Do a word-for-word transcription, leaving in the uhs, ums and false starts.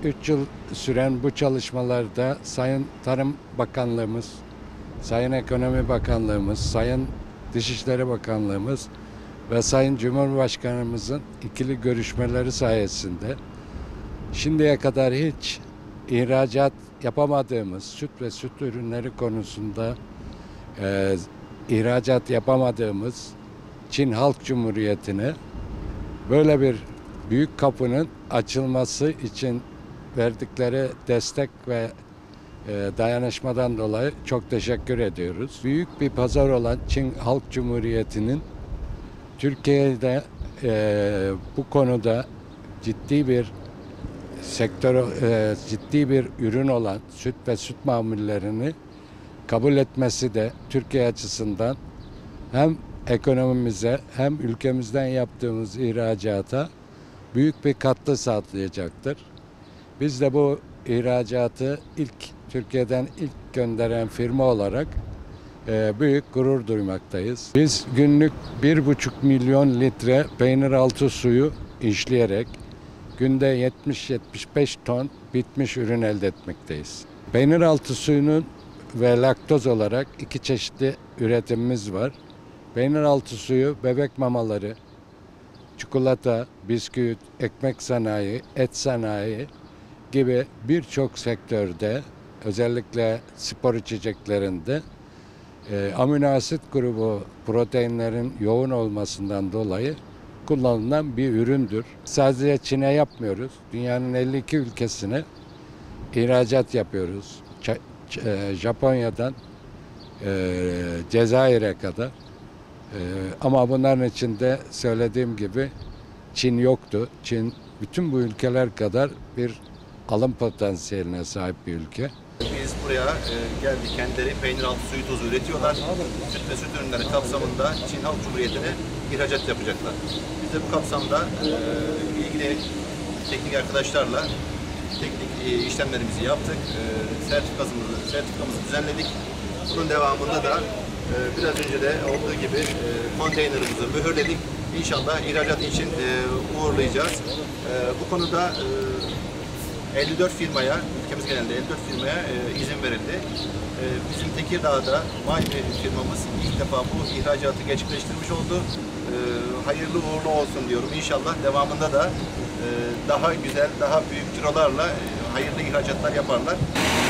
üç yıl süren bu çalışmalarda Sayın Tarım Bakanlığımız, Sayın Ekonomi Bakanlığımız, Sayın Dışişleri Bakanlığımız ve Sayın Cumhurbaşkanımızın ikili görüşmeleri sayesinde şimdiye kadar hiç ihracat yapamadığımız süt ve süt ürünleri konusunda e, ihracat yapamadığımız Çin Halk Cumhuriyeti'ne böyle bir büyük kapının açılması için verdikleri destek ve e, dayanışmadan dolayı çok teşekkür ediyoruz. Büyük bir pazar olan Çin Halk Cumhuriyeti'nin Türkiye'de e, bu konuda ciddi bir sektör, e, ciddi bir ürün olan süt ve süt mamullerini kabul etmesi de Türkiye açısından hem ekonomimize hem ülkemizden yaptığımız ihracata büyük bir katkı sağlayacaktır. Biz de bu ihracatı ilk Türkiye'den ilk gönderen firma olarak e, büyük gurur duymaktayız. Biz günlük bir buçuk milyon litre peynir altı suyu işleyerek günde yetmiş yetmiş beş ton bitmiş ürün elde etmekteyiz. Peynir altı suyunun ve laktoz olarak iki çeşitli üretimimiz var. Peynir altı suyu bebek mamaları, çikolata, bisküvit, ekmek sanayi, et sanayi gibi birçok sektörde, özellikle spor içeceklerinde e, amino asit grubu proteinlerin yoğun olmasından dolayı kullanılan bir üründür. Sadece Çin'e yapmıyoruz. Dünyanın elli iki ülkesine ihracat yapıyoruz. Ç- Ç- Japonya'dan e, Cezayir'e kadar. Ee, ama bunların içinde söylediğim gibi Çin yoktu. Çin bütün bu ülkeler kadar bir alım potansiyeline sahip bir ülke. Biz buraya e, geldik. Kendileri peynir altı suyu tozu üretiyorlar. Süt ve süt ürünleri kapsamında Çin Halk Cumhuriyeti'ne ihracat yapacaklar. Biz de bu kapsamda e, ilgili teknik arkadaşlarla teknik e, işlemlerimizi yaptık. E, sertifikamızı, sertifikamızı düzenledik. Bunun devamında da e, biraz önce de olduğu gibi e, konteynerimizi mühürledik. İnşallah ihracat için e, uğurlayacağız. E, bu konuda e, elli dört firmaya, ülkemiz genelinde elli dört firmaya e, izin verildi. E, bizim Tekirdağ'da Maybe firmamız ilk defa bu ihracatı gerçekleştirmiş oldu. E, hayırlı uğurlu olsun diyorum. İnşallah devamında da e, daha güzel, daha büyük cirolarla e, hayırlı ihracatlar yaparlar.